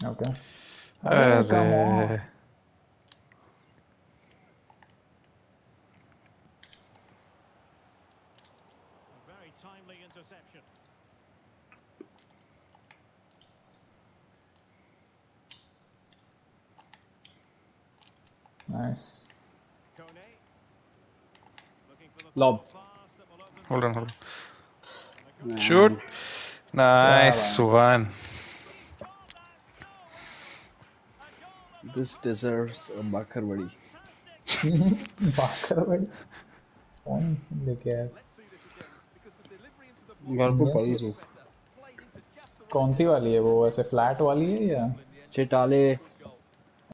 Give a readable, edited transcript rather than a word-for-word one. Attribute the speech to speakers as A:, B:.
A: Okay. अरे
B: अरे
A: come on. Nice.
C: Lob.
B: Hold on, hold
C: Man.
B: Shoot.
A: क्या
B: nice
A: बात है।
B: One.
C: This deserves a Bakar.
A: बाकर भाई कौन लेके आया?
C: घर को पढ़
A: Yes.
C: लो।
A: कौन सी वाली है वो, ऐसे फ्लैट वाली है या?
C: चिटाले